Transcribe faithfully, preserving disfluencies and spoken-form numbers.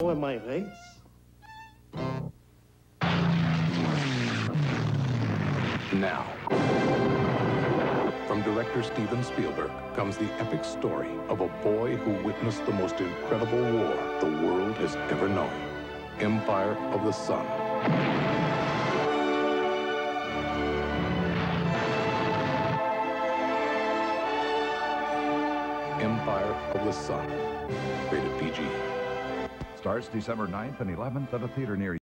in my race. Now, from director Steven Spielberg comes the epic story of a boy who witnessed the most incredible war the world has ever known. Empire of the Sun. Empire of the Sun. Rated P G. Starts December ninth and eleventh at a theater near you.